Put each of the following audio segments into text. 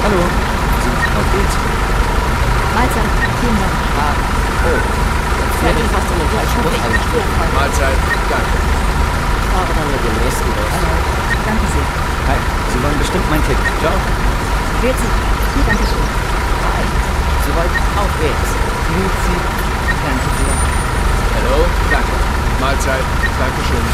Hallo. Was geht's? Mahlzeit, vielen Dank. Fährt ihr fast in den falschen Bus eingestiegen? Mahlzeit, danke. Ich fahre dann mit dem nächsten Bus. Danke sehr. Hi, Sie wollen bestimmt mein Ticket. Ciao. Grüezi. Danke schön. Hi. Soweit auf geht's. Grüezi. Danke sehr. Hallo, danke. Mahlzeit, Dankeschön.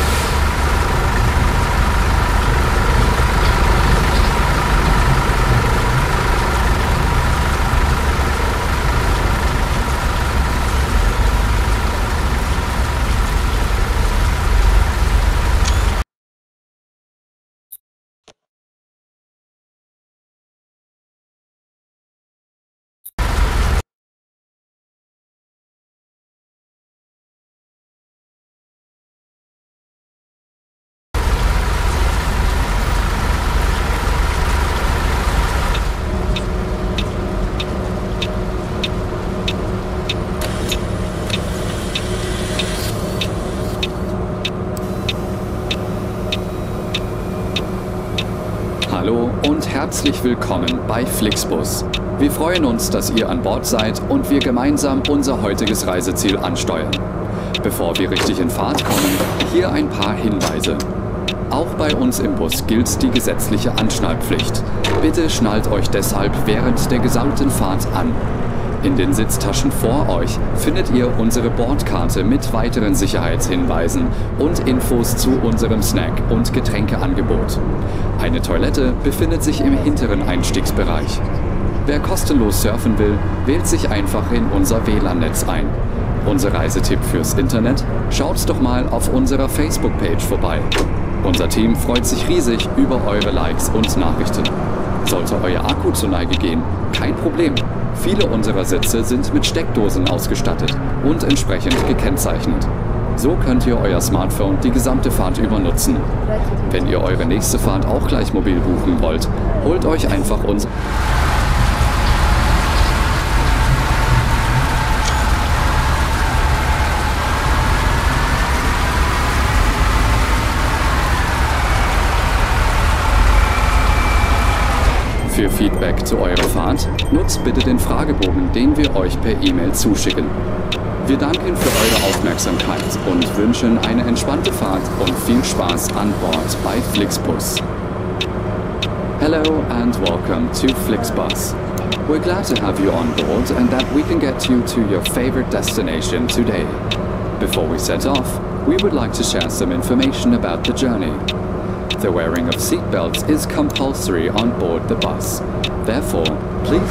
Hallo und herzlich willkommen bei Flixbus. Wir freuen uns, dass ihr an Bord seid und wir gemeinsam unser heutiges Reiseziel ansteuern. Bevor wir richtig in Fahrt kommen, hier ein paar Hinweise. Auch bei uns im Bus gilt die gesetzliche Anschnallpflicht. Bitte schnallt euch deshalb während der gesamten Fahrt an. In den Sitztaschen vor euch findet ihr unsere Bordkarte mit weiteren Sicherheitshinweisen und Infos zu unserem Snack- und Getränkeangebot. Eine Toilette befindet sich im hinteren Einstiegsbereich. Wer kostenlos surfen will, wählt sich einfach in unser WLAN-Netz ein. Unser Reisetipp fürs Internet? Schaut doch mal auf unserer Facebook-Page vorbei. Unser Team freut sich riesig über eure Likes und Nachrichten. Sollte euer Akku zur Neige gehen, kein Problem. Viele unserer Sitze sind mit Steckdosen ausgestattet und entsprechend gekennzeichnet. So könnt ihr euer Smartphone die gesamte Fahrt über nutzen. Wenn ihr eure nächste Fahrt auch gleich mobil buchen wollt, holt euch einfach uns. Für Feedback zu eurer Fahrt nutzt bitte den Fragebogen, den wir euch per E-Mail zuschicken. Wir danken für eure Aufmerksamkeit und wünschen eine entspannte Fahrt und viel Spaß an Bord bei Flixbus. Hello and welcome to Flixbus. We're glad to have you on board and that we can get you to your favorite destination today. Before we set off, we would like to share some information about the journey. The wearing of seatbelts is compulsory on board the bus. Therefore, please...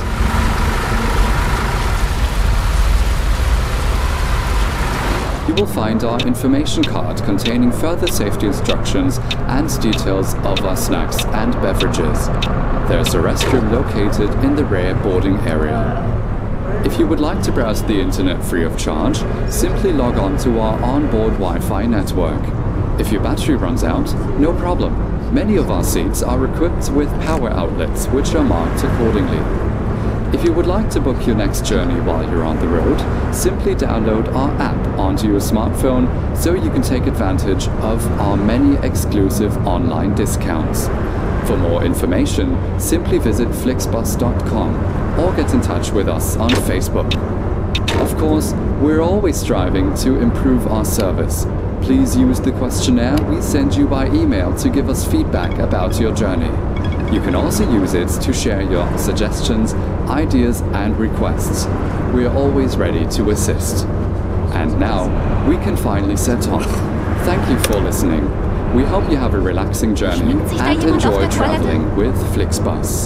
You will find our information card containing further safety instructions and details of our snacks and beverages. There's a restroom located in the rear boarding area. If you would like to browse the internet free of charge, simply log on to our onboard Wi-Fi network. If your battery runs out, no problem. Many of our seats are equipped with power outlets, which are marked accordingly. If you would like to book your next journey while you're on the road, simply download our app onto your smartphone so you can take advantage of our many exclusive online discounts. For more information, simply visit flixbus.com or get in touch with us on Facebook. Of course, we're always striving to improve our service. Please use the questionnaire we send you by email to give us feedback about your journey. You can also use it to share your suggestions, ideas and requests. We are always ready to assist. And now, we can finally set off. Thank you for listening. We hope you have a relaxing journey and enjoy traveling with Flixbus.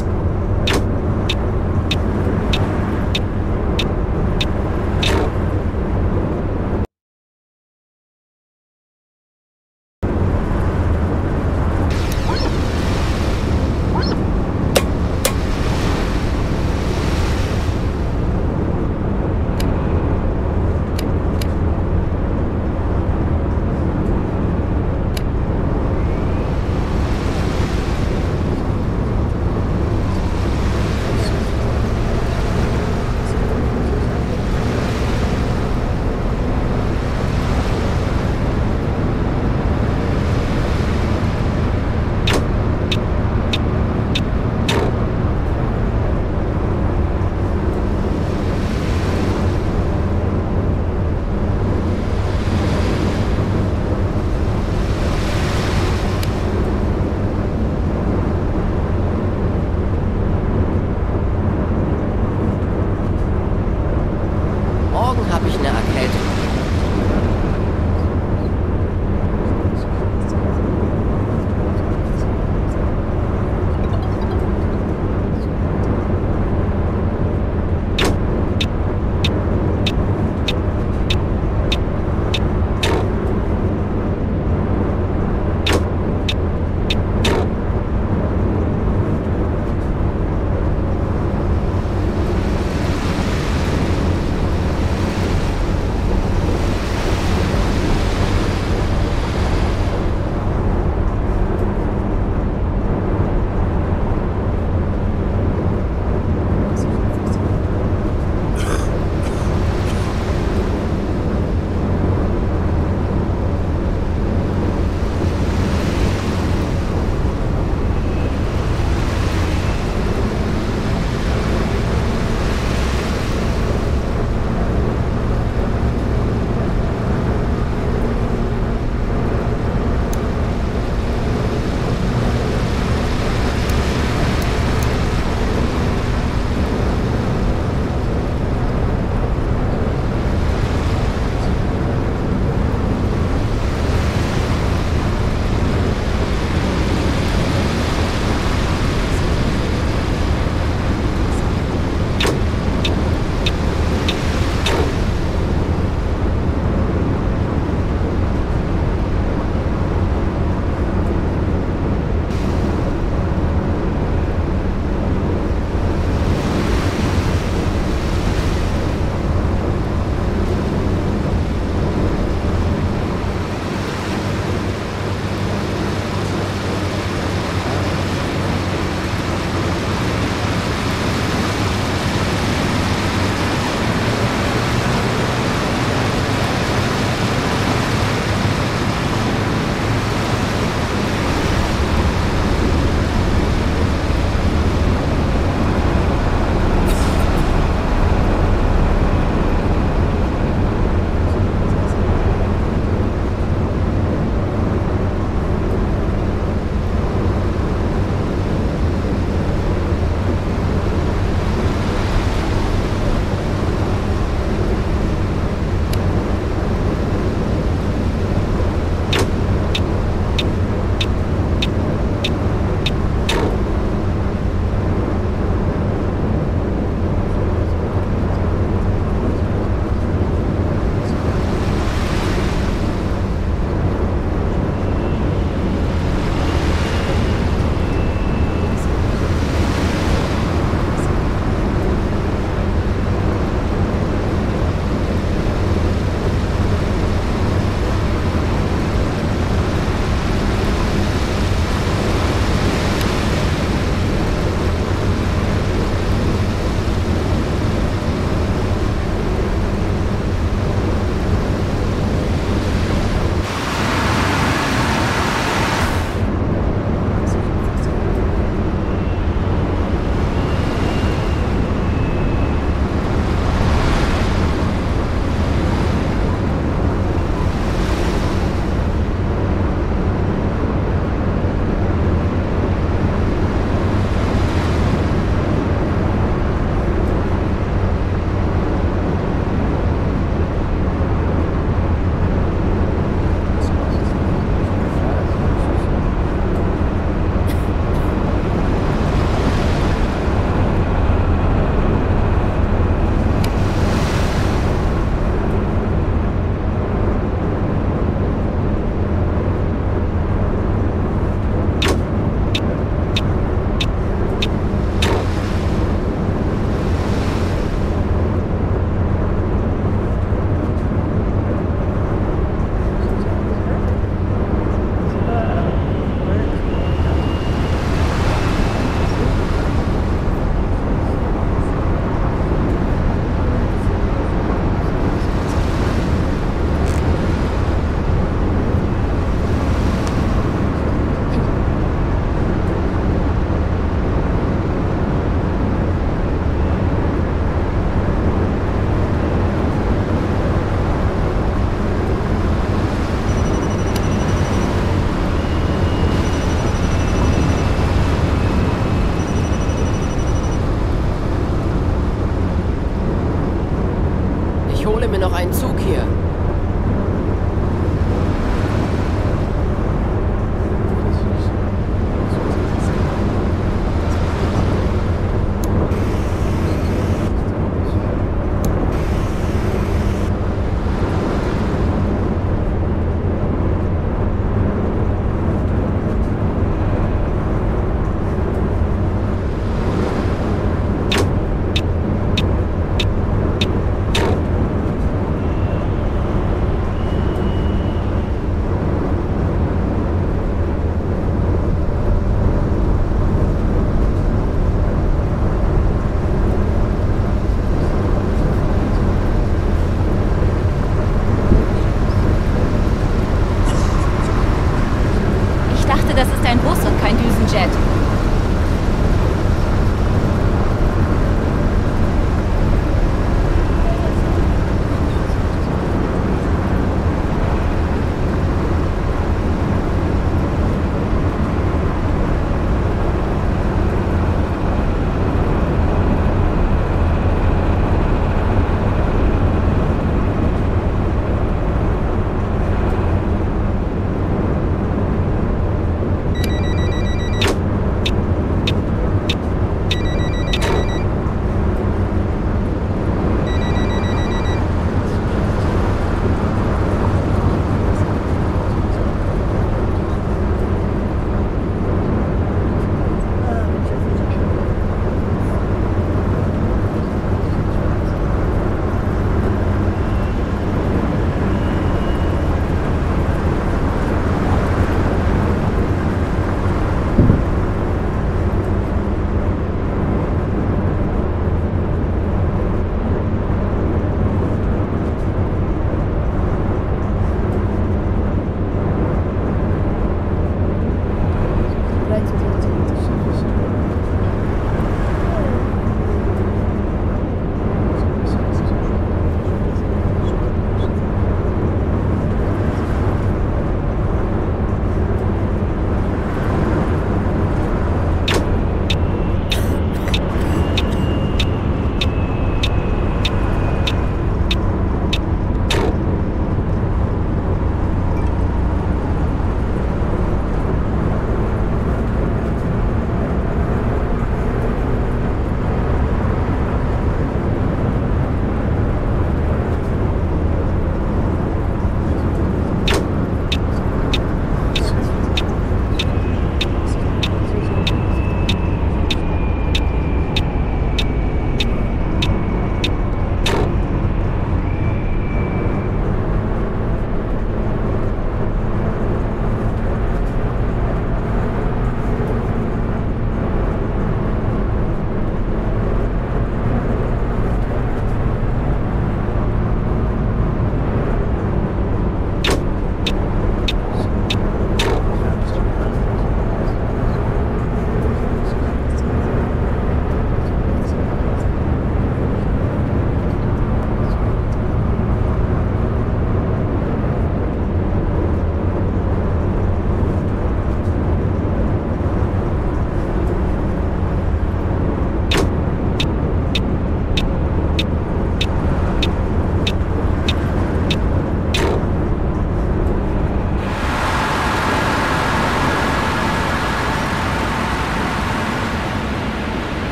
Ich hole mir noch einen Zug hier.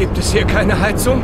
Gibt es hier keine Heizung?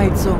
Heizung.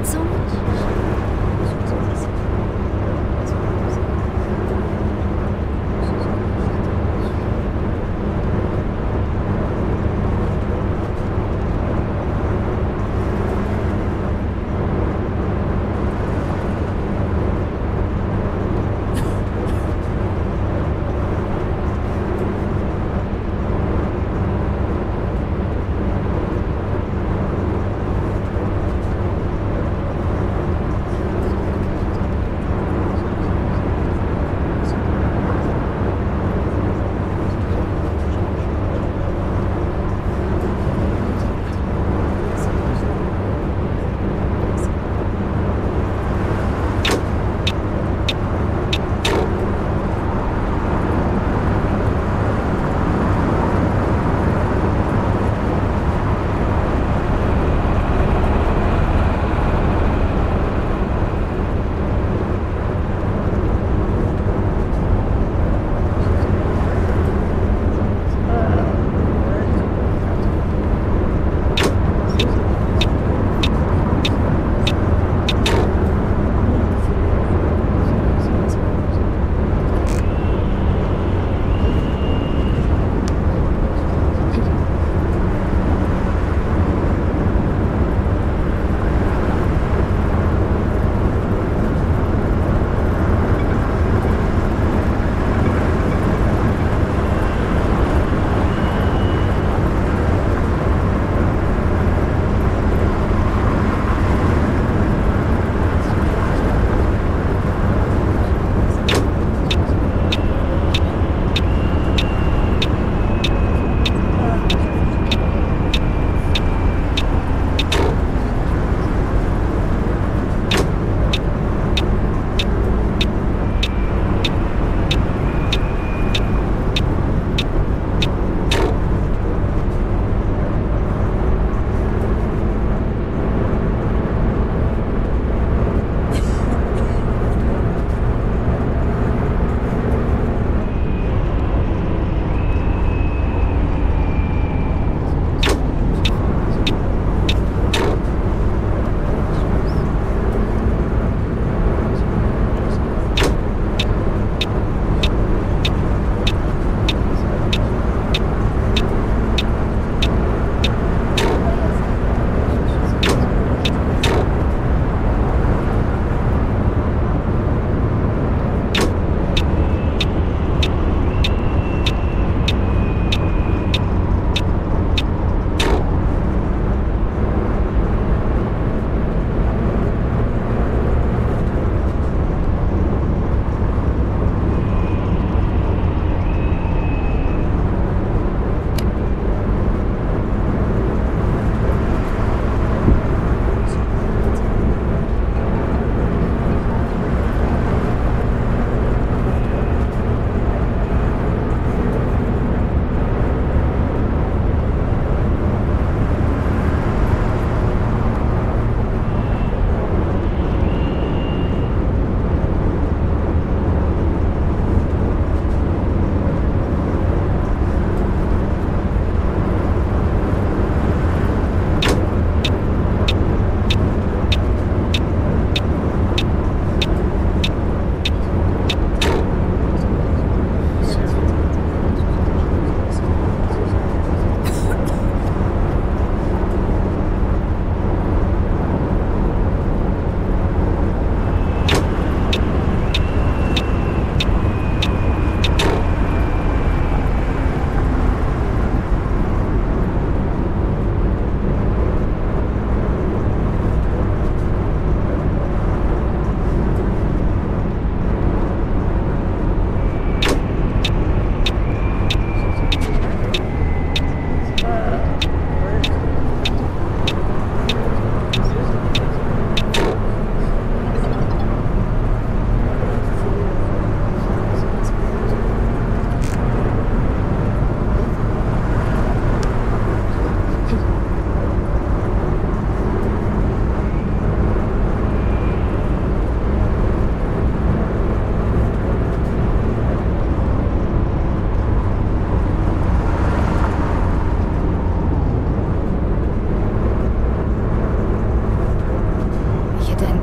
Sitzung?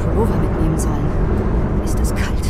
Pullover mitnehmen sollen. Ist es kalt.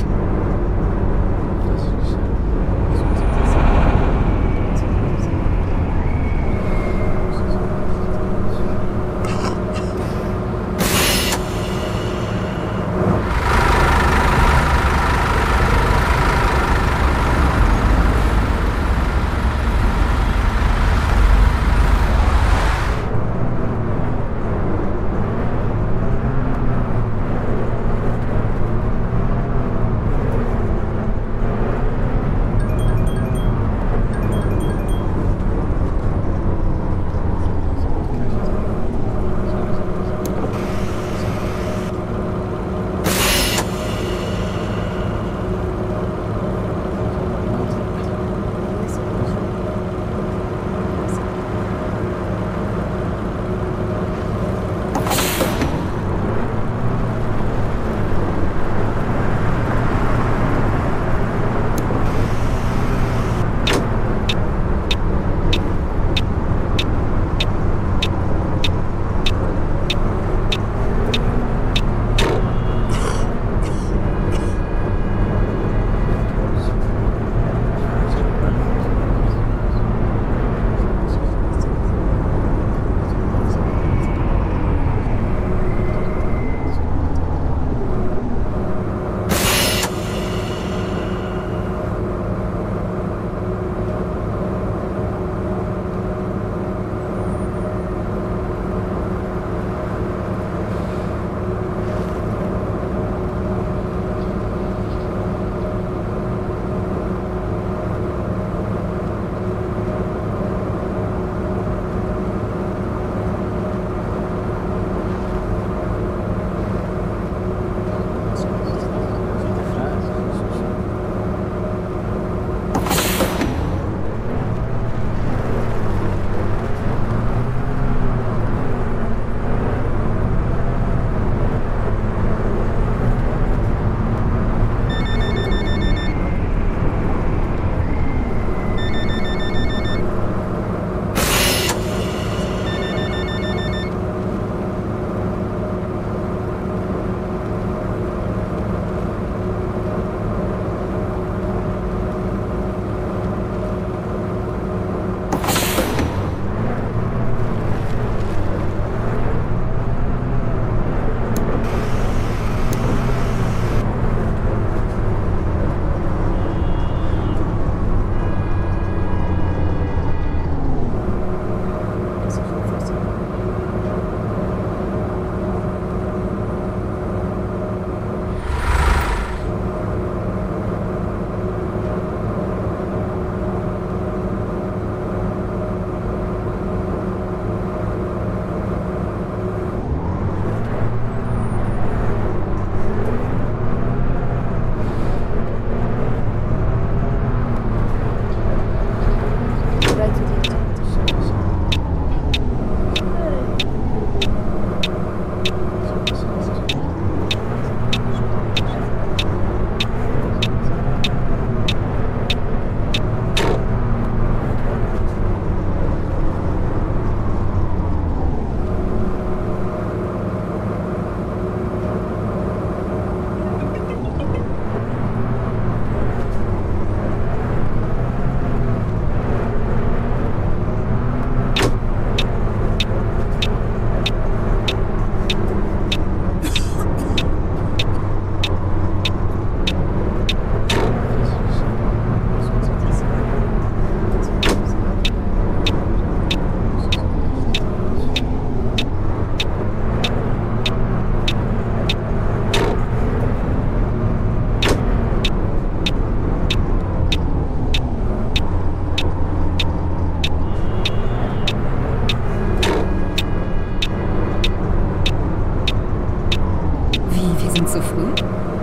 Wie, wir sind zu früh?